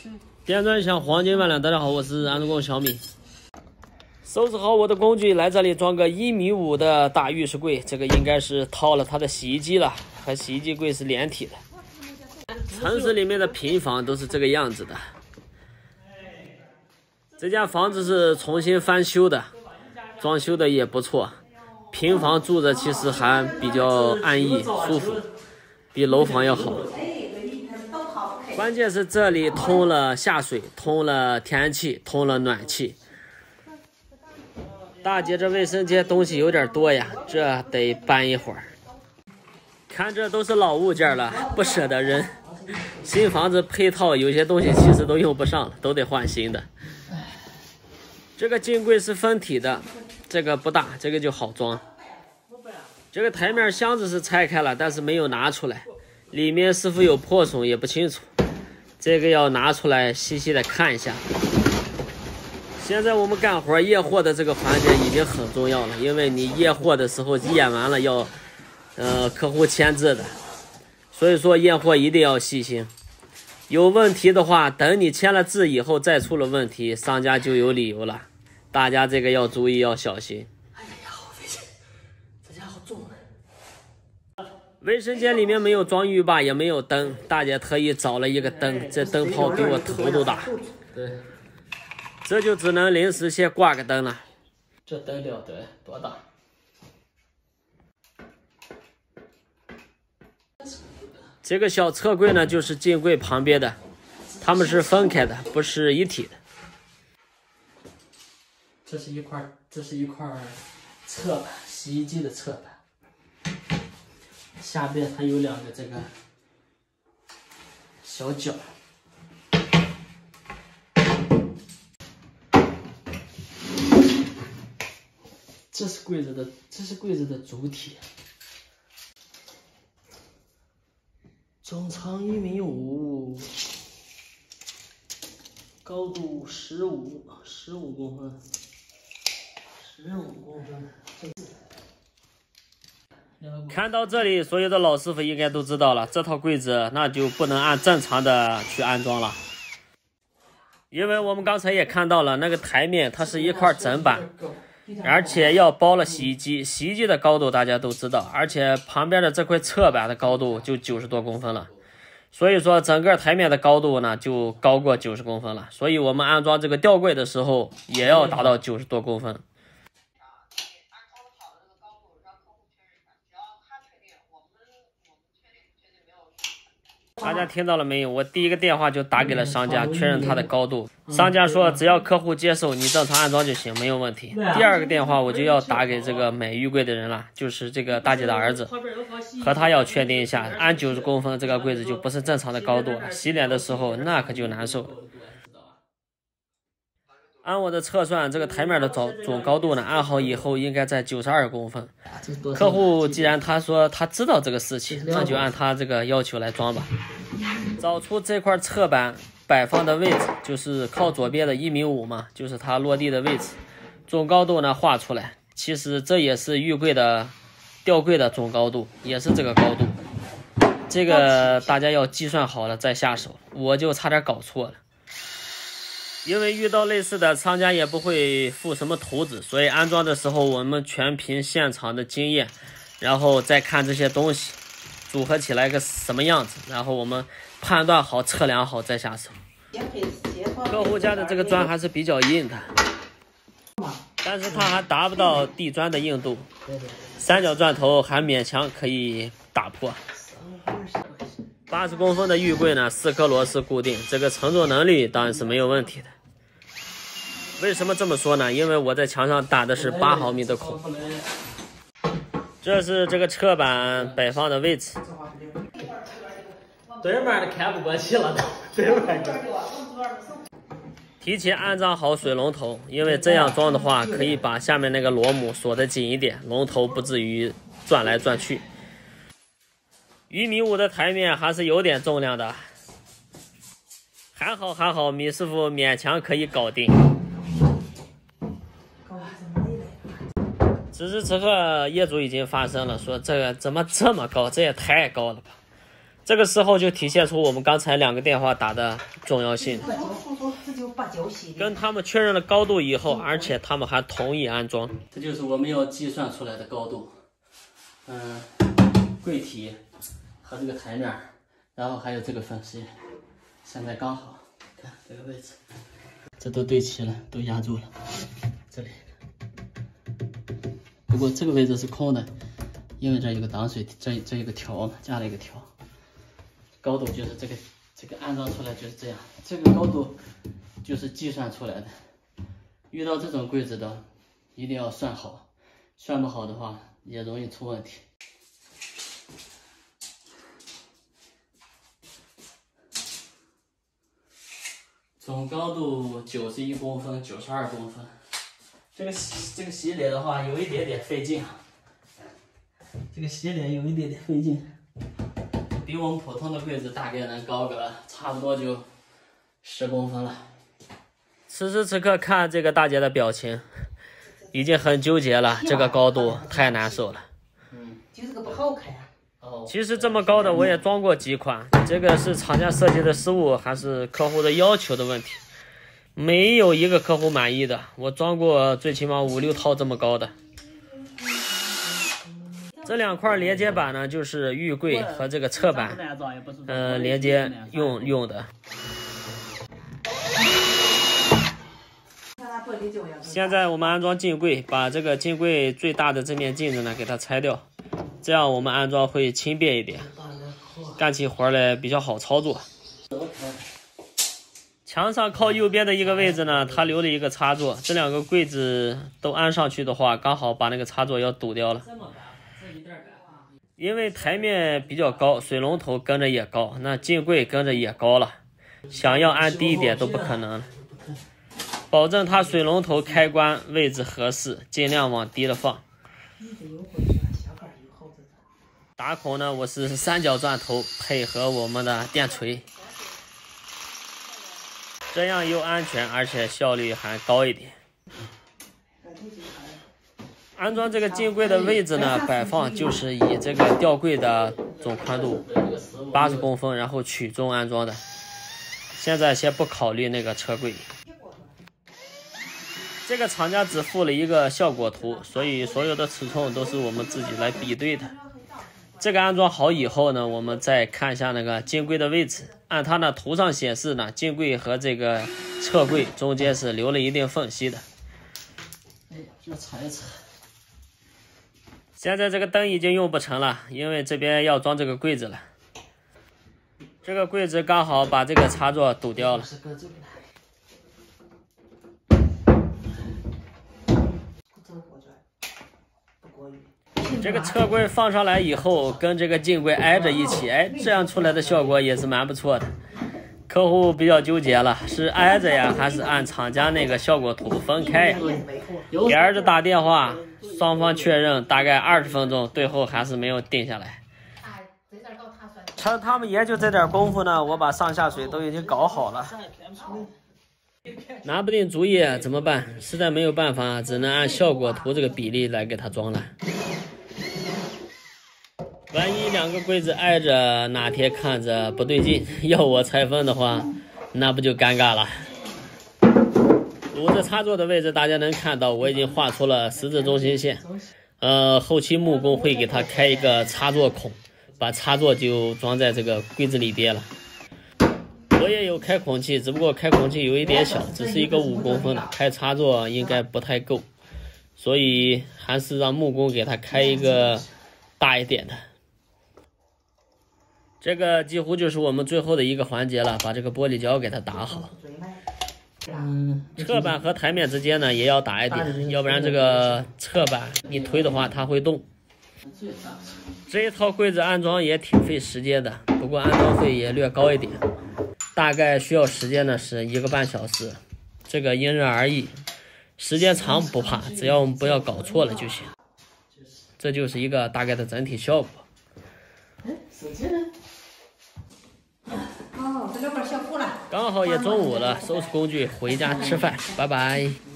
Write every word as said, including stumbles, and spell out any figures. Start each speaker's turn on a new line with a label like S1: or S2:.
S1: 点赞像黄金万两，大家好，我是安德工小米。收拾好我的工具，来这里装个一米五的大浴室柜，这个应该是套了它的洗衣机了，和洗衣机柜是连体的。城市里面的平房都是这个样子的。这家房子是重新翻修的，装修的也不错。平房住着其实还比较安逸舒服，比楼房要好。关键是这里通了下水，通了天然气，通了暖气。大姐这卫生间东西有点多呀，这得搬一会儿。看这都是老物件了，不舍得扔。新房子配套有些东西其实都用不上了，都得换新的。这个镜柜是分体的，这个不大，这个就好装。这个台面箱子是拆开了，但是没有拿出来，里面是否有破损也不清楚，这个要拿出来细细的看一下。现在我们干活验货的这个环节已经很重要了，因为你验货的时候验完了要呃客户签字的，所以说验货一定要细心。有问题的话，等你签了字以后再出了问题，商家就有理由了。大家这个要注意，要小心。
S2: 哎呀，好费劲，这家伙重啊！
S1: 卫生间里面没有装浴霸，也没有灯，大姐特意找了一个灯，这灯泡比我头都大。
S2: 对，
S1: 这就只能临时先挂个灯了。
S2: 这灯了得多大？
S1: 这个小车柜呢，就是镜柜旁边的，它们是分开的，不是一体的。
S2: 这是一块，这是一块侧板，洗衣机的侧板。下边它有两个这个小角。这是柜子的，这是柜子的主体。总长一米五，高度十五，十五公分，十五公分。
S1: 看到这里，所有的老师傅应该都知道了，这套柜子那就不能按正常的去安装了，因为我们刚才也看到了，那个台面它是一块整板。而且要包了洗衣机，洗衣机的高度大家都知道，而且旁边的这块侧板的高度就九十多公分了，所以说整个台面的高度呢就高过九十公分了，所以我们安装这个吊柜的时候也要达到九十多公分。大家听到了没有？我第一个电话就打给了商家，确认它的高度。商家说只要客户接受，你正常安装就行，没有问题。第二个电话我就要打给这个买浴柜的人了，就是这个大姐的儿子，和他要确定一下，按九十公分这个柜子就不是正常的高度了，洗脸的时候那可就难受了。按我的测算，这个台面的总总高度呢，按好以后应该在九十二公分。客户既然他说他知道这个事情，那就按他这个要求来装吧。找出这块侧板摆放的位置，就是靠左边的一米五嘛，就是它落地的位置。总高度呢画出来，其实这也是浴柜的吊柜的总高度，也是这个高度。这个大家要计算好了再下手，我就差点搞错了。因为遇到类似的，商家也不会附什么图纸，所以安装的时候我们全凭现场的经验，然后再看这些东西组合起来个什么样子，然后我们判断好测量好再下手。客户家的这个砖还是比较硬的，但是它还达不到地砖的硬度，三角砖头还勉强可以打破。八十公分的浴柜呢，四颗螺丝固定，这个承重能力当然是没有问题的。为什么这么说呢？因为我在墙上打的是八毫米的孔。这是这个侧板摆放的位置。
S2: 对面的看不过去了，对面的。
S1: 提前安装好水龙头，因为这样装的话，可以把下面那个螺母锁得紧一点，龙头不至于转来转去。一米五的台面还是有点重量的，还好还好，米师傅勉强可以搞定。此时此刻，业主已经发声了，说这个怎么这么高？这也太高了吧！ 这个时候就体现出我们刚才两个电话打的重要性。跟他们确认了高度以后，而且他们还同意安装。
S2: 这就是我们要计算出来的高度。嗯，柜体和这个台面，然后还有这个缝隙，现在刚好，看这个位置，这都对齐了，都压住了。这里，不过这个位置是空的，因为这有个挡水，这这有个条嘛，加了一个条。高度就是这个，这个安装出来就是这样，这个高度就是计算出来的。遇到这种柜子的，一定要算好，算不好的话也容易出问题。总高度九十一公分，九十二公分。这个这个洗脸的话有一点点费劲啊，这个洗脸有一点点费劲，比我们普通的柜子大概能高个差不多就十公分了。
S1: 此时此刻看这个大姐的表情，已经很纠结了，这个高度太难受了。
S3: 嗯，就这个不好看啊。
S2: 哦，
S1: 其实这么高的我也装过几款，这个是厂家设计的失误，还是客户的要求的问题？没有一个客户满意的，我装过最起码五六套这么高的。这两块连接板呢，就是浴柜和这个侧板，呃，连接用用的。现在我们安装镜柜，把这个镜柜最大的这面镜子呢给它拆掉，这样我们安装会轻便一点，干起活来比较好操作。墙上靠右边的一个位置呢，它留了一个插座，这两个柜子都安上去的话，刚好把那个插座要堵掉了。因为台面比较高，水龙头跟着也高，那镜柜跟着也高了，想要安低一点都不可能了。保证它水龙头开关位置合适，尽量往低了放。打孔呢，我是三角钻头配合我们的电锤，这样又安全，而且效率还高一点。安装这个镜柜的位置呢，摆放就是以这个吊柜的总宽度八十公分，然后曲中安装的。现在先不考虑那个车柜。这个厂家只附了一个效果图，所以所有的尺寸都是我们自己来比对的。这个安装好以后呢，我们再看一下那个镜柜的位置。按它那图上显示呢，镜柜和这个侧柜中间是留了一定缝隙的。
S2: 哎呀，要踩一踩。
S1: 现在这个灯已经用不成了，因为这边要装这个柜子了。这个柜子刚好把这个插座堵掉了。这个车柜放上来以后，跟这个镜柜挨着一起，哎，这样出来的效果也是蛮不错的。客户比较纠结了，是挨着呀，还是按厂家那个效果图分开呀？给儿子打电话，双方确认，大概二十分钟，最后还是没有定下来。趁他们研究这点功夫呢，我把上下水都已经搞好了。拿不定主意怎么办？实在没有办法，只能按效果图这个比例来给它装了。万一两个柜子挨着，哪天看着不对劲，要我拆分的话，那不就尴尬了。堵着插座的位置，大家能看到，我已经画出了十字中心线。呃，后期木工会给它开一个插座孔，把插座就装在这个柜子里边了。我也有开孔器，只不过开孔器有一点小，只是一个五公分的，开插座应该不太够，所以还是让木工给它开一个大一点的。这个几乎就是我们最后的一个环节了，把这个玻璃胶给它打好。嗯，侧板和台面之间呢也要打一点，要不然这个侧板一推的话它会动。这一套柜子安装也挺费时间的，不过安装费也略高一点，大概需要时间呢是一个半小时，这个因人而异，时间长不怕，只要我们不要搞错了就行。这就是一个大概的整体效果。
S3: 手机呢？哦，这两块小铺了。
S1: 刚好也中午了，收拾工具回家吃饭，拜拜。